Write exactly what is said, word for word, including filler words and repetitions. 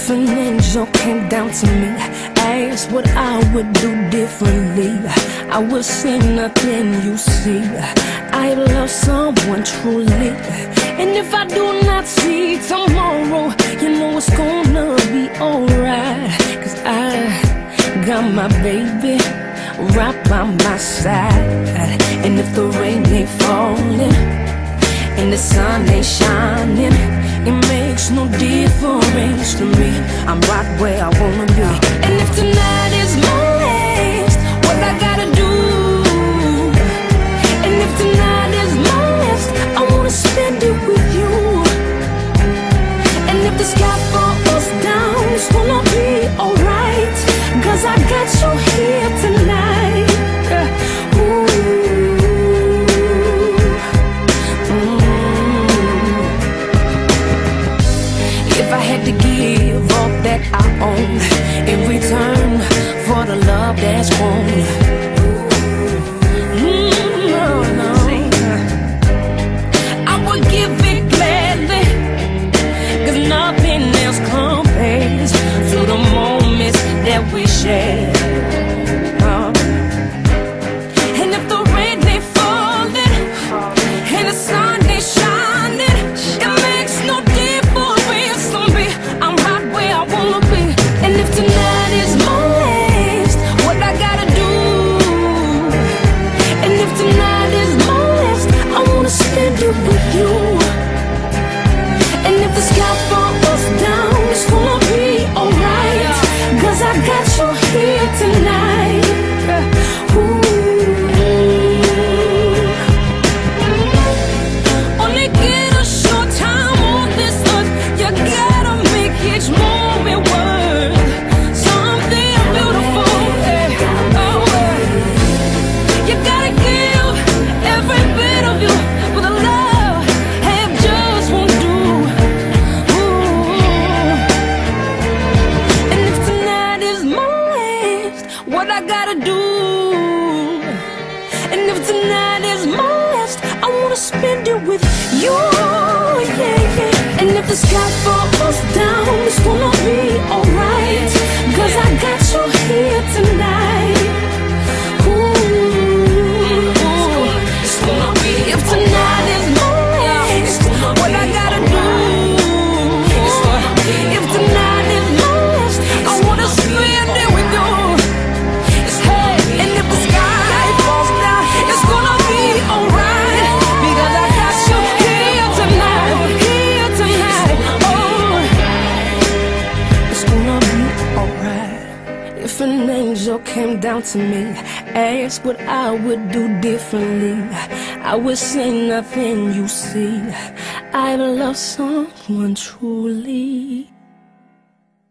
If an angel came down to me, asked what I would do differently, I would say nothing you see. I love someone truly, and if I do not see tomorrow, you know it's gonna be alright. Cause I got my baby right by my side. And if the rain ain't falling and the sun ain't shining, it makes no difference to me. I'm right where I wanna be. And if tonight is my last, what I gotta do? And if tonight is my last, I wanna spend it with you. And if the sky falls down, it's gonna be alright. Cause I got you here tonight. Ooh. If I had to give all that I own in return for the love that's grown, mm, no, no. I would give it gladly, cause nothing else compares to the moments that we share. uh. And if the rain ain't falling and the sun ain't shining, it makes no difference to me. I'm right where I wanna be. And if tonight is my last, what I gotta do? And if tonight is my last, I wanna spend it with you. And if the sky falls down, it's gonna be alright. Cause I got you here tonight. Ooh. Only get a short time on this earth. You gotta make each moment worth something beautiful. Oh, you gotta give every bit of you with a love half just won't do. Ooh. And if tonight is my last, what I gotta do? And if tonight is my last, I wanna spend it with you, yeah, yeah. And if the sky falls down, it's gonna be alright. Cause I got you here tonight. Ooh, it's gonna be. If tonight is my last, what I gotta do? If tonight is my last, I wanna spend it with you. Hey, and if the sky falls down, it's gonna be alright. Because I got you here tonight, here tonight. Oh, it's gonna be alright. If an angel came down to me, asked what I would do differently, I would say nothing you see. I love someone truly.